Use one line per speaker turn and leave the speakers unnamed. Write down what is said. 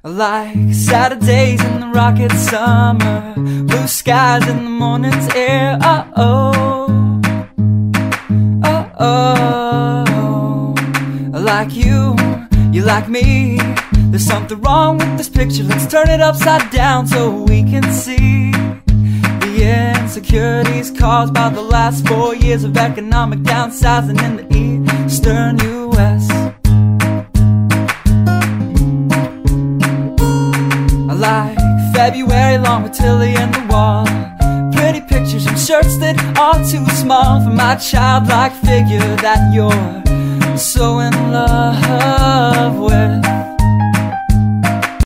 Like Saturdays in the rocket summer, blue skies in the morning's air. Oh, like you like me. There's something wrong with this picture. Let's turn it upside down so we can see the insecurities caused by the last 4 years of economic downsizing in the eastern U.S. Like February long with Tilly and the wall, pretty pictures and shirts that are too small for my childlike figure that you're so in love with.